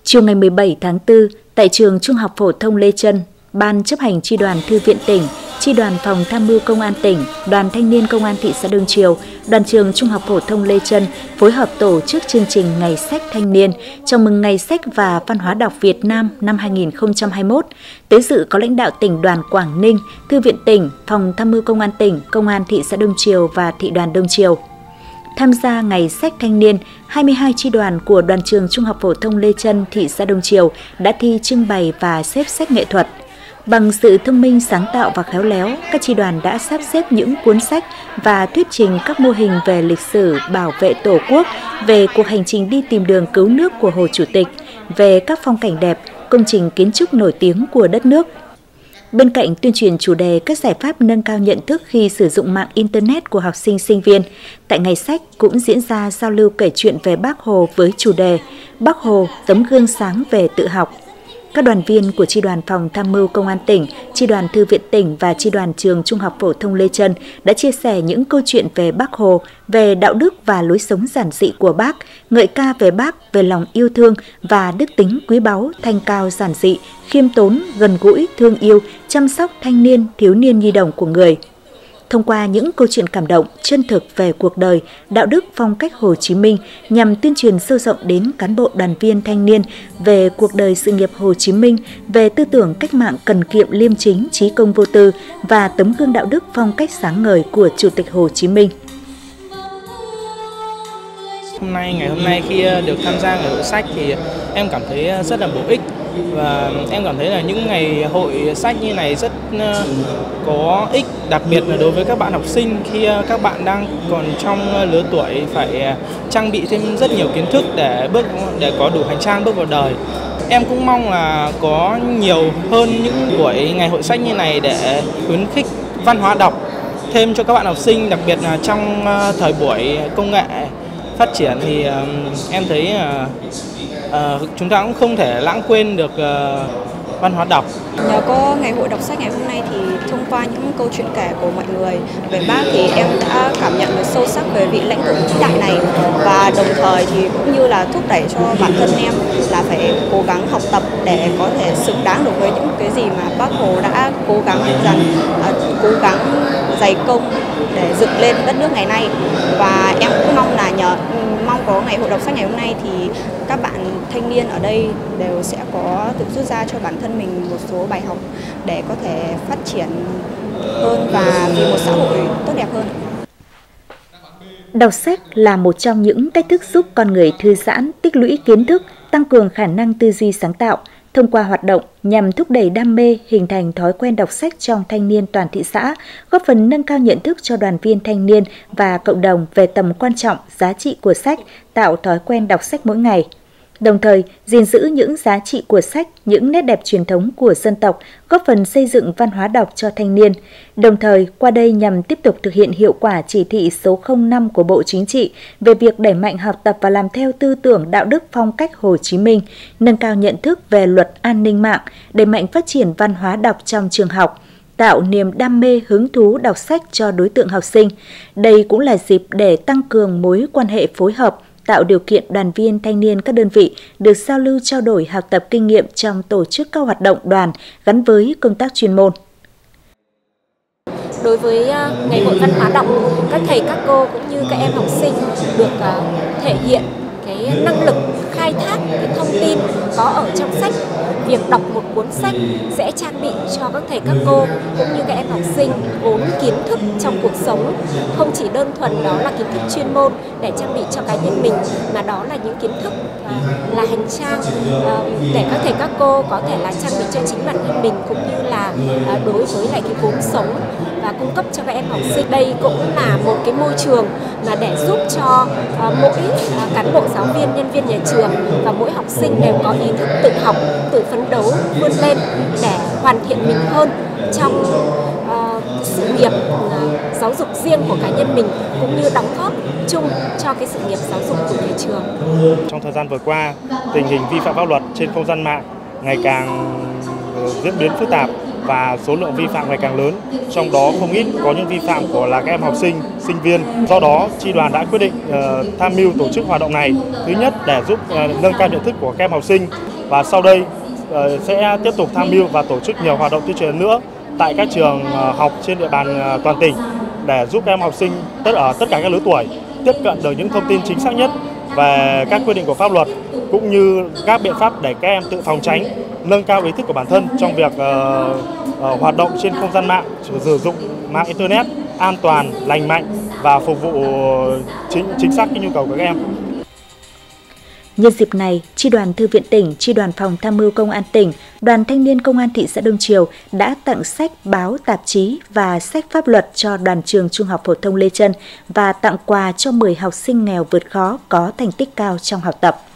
Chiều ngày 17 tháng 4, tại trường Trung học phổ thông Lê Chân, Ban chấp hành Chi đoàn Thư viện tỉnh, Chi đoàn Phòng tham mưu Công an tỉnh, Đoàn Thanh niên Công an thị xã Đông Triều, Đoàn trường Trung học phổ thông Lê Chân phối hợp tổ chức chương trình Ngày sách thanh niên, chào mừng Ngày sách và Văn hóa đọc Việt Nam năm 2021. Tới dự có lãnh đạo tỉnh đoàn Quảng Ninh, Thư viện tỉnh, Phòng tham mưu Công an tỉnh, Công an thị xã Đông Triều và Thị đoàn Đông Triều. Tham gia Ngày sách thanh niên, 22 chi đoàn của Đoàn trường Trung học phổ thông Lê Chân, thị xã Đông Triều đã thi trưng bày và xếp sách nghệ thuật. Bằng sự thông minh, sáng tạo và khéo léo, các chi đoàn đã sắp xếp những cuốn sách và thuyết trình các mô hình về lịch sử bảo vệ Tổ quốc, về cuộc hành trình đi tìm đường cứu nước của Hồ Chủ tịch, về các phong cảnh đẹp, công trình kiến trúc nổi tiếng của đất nước. Bên cạnh tuyên truyền chủ đề các giải pháp nâng cao nhận thức khi sử dụng mạng Internet của học sinh sinh viên, tại Ngày sách cũng diễn ra giao lưu kể chuyện về Bác Hồ với chủ đề Bác Hồ tấm gương sáng về tự học. Các đoàn viên của Chi đoàn Phòng tham mưu Công an tỉnh, Chi đoàn Thư viện tỉnh và Chi đoàn trường Trung học phổ thông Lê Chân đã chia sẻ những câu chuyện về Bác Hồ, về đạo đức và lối sống giản dị của Bác, ngợi ca về Bác, về lòng yêu thương và đức tính quý báu, thanh cao giản dị, khiêm tốn, gần gũi, thương yêu, chăm sóc thanh niên, thiếu niên nhi đồng của người. Thông qua những câu chuyện cảm động, chân thực về cuộc đời, đạo đức, phong cách Hồ Chí Minh nhằm tuyên truyền sâu rộng đến cán bộ đoàn viên thanh niên về cuộc đời sự nghiệp Hồ Chí Minh, về tư tưởng cách mạng cần kiệm liêm chính, chí công vô tư và tấm gương đạo đức phong cách sáng ngời của Chủ tịch Hồ Chí Minh. Ngày hôm nay khi được tham gia ngày hội sách thì em cảm thấy rất là bổ ích. Và em cảm thấy là những ngày hội sách như này rất có ích, đặc biệt là đối với các bạn học sinh khi các bạn đang còn trong lứa tuổi phải trang bị thêm rất nhiều kiến thức để có đủ hành trang bước vào đời. Em cũng mong là có nhiều hơn những buổi ngày hội sách như này để khuyến khích văn hóa đọc thêm cho các bạn học sinh, đặc biệt là trong thời buổi công nghệ phát triển thì em thấy chúng ta cũng không thể lãng quên được văn hóa đọc. Nhờ có ngày hội đọc sách ngày hôm nay thì thông qua những câu chuyện kể của mọi người về Bác thì em đã cảm nhận được sâu sắc về vị lãnh tụ vĩ đại này, và đồng thời thì cũng như là thúc đẩy cho bản thân em là phải cố gắng học tập để có thể xứng đáng được với những cái gì mà Bác Hồ đã cố gắng dày công để dựng lên đất nước ngày nay. Và em cũng mong có ngày hội đọc sách ngày hôm nay thì các bạn thanh niên ở đây đều sẽ có tự rút ra cho bản thân mình một số bài học để có thể phát triển hơn và vì một xã hội tốt đẹp hơn. Đọc sách là một trong những cách thức giúp con người thư giãn, tích lũy kiến thức, tăng cường khả năng tư duy sáng tạo. Thông qua hoạt động nhằm thúc đẩy đam mê, hình thành thói quen đọc sách trong thanh niên toàn thị xã, góp phần nâng cao nhận thức cho đoàn viên thanh niên và cộng đồng về tầm quan trọng, giá trị của sách, tạo thói quen đọc sách mỗi ngày. Đồng thời, gìn giữ những giá trị của sách, những nét đẹp truyền thống của dân tộc, góp phần xây dựng văn hóa đọc cho thanh niên. Đồng thời, qua đây nhằm tiếp tục thực hiện hiệu quả chỉ thị số 05 của Bộ Chính trị về việc đẩy mạnh học tập và làm theo tư tưởng đạo đức phong cách Hồ Chí Minh, nâng cao nhận thức về luật an ninh mạng, đẩy mạnh phát triển văn hóa đọc trong trường học, tạo niềm đam mê hứng thú đọc sách cho đối tượng học sinh. Đây cũng là dịp để tăng cường mối quan hệ phối hợp, tạo điều kiện đoàn viên thanh niên các đơn vị được giao lưu trao đổi học tập kinh nghiệm trong tổ chức các hoạt động đoàn gắn với công tác chuyên môn. Đối với ngày hội văn hóa đọc, các thầy các cô cũng như các em học sinh được thể hiện cái năng lực khai thác cái thông tin có ở trong sách. Việc đọc một cuốn sách sẽ trang bị cho các thầy các cô cũng như các em học sinh vốn kiến thức trong cuộc sống, không chỉ đơn thuần đó là kiến thức chuyên môn để trang bị cho cá nhân mình, mà đó là những kiến thức là hành trang để các thầy các cô có thể là trang bị cho chính bản thân mình, cũng như là đối với lại cái vốn sống và cung cấp cho các em học sinh. Đây cũng là một cái môi trường mà để giúp cho mỗi cán bộ giáo viên, nhân viên nhà trường và mỗi học sinh đều có ý thức tự học, tự phấn đấu vươn lên để hoàn thiện mình hơn trong sự nghiệp giáo dục riêng của cá nhân mình, cũng như đóng góp chung cho cái sự nghiệp giáo dục của nhà trường. Trong thời gian vừa qua, tình hình vi phạm pháp luật trên không gian mạng ngày càng diễn biến phức tạp và số lượng vi phạm ngày càng lớn, trong đó không ít có những vi phạm của là các em học sinh, sinh viên. Do đó, Chi đoàn đã quyết định tham mưu tổ chức hoạt động này. Thứ nhất, để giúp nâng cao nhận thức của các em học sinh. và sau đây sẽ tiếp tục tham mưu và tổ chức nhiều hoạt động tuyên truyền nữa tại các trường học trên địa bàn toàn tỉnh để giúp các em học sinh ở tất cả các lứa tuổi tiếp cận được những thông tin chính xác nhất về các quy định của pháp luật cũng như các biện pháp để các em tự phòng tránh, nâng cao ý thức của bản thân trong việc hoạt động trên không gian mạng, sử dụng mạng internet an toàn, lành mạnh và phục vụ chính xác cái nhu cầu của các em. Nhân dịp này, Chi đoàn Thư viện tỉnh, Chi đoàn Phòng Tham mưu Công an tỉnh, Đoàn Thanh niên Công an thị xã Đông Triều đã tặng sách, báo, tạp chí và sách pháp luật cho đoàn trường Trung học phổ thông Lê Chân và tặng quà cho 10 học sinh nghèo vượt khó có thành tích cao trong học tập.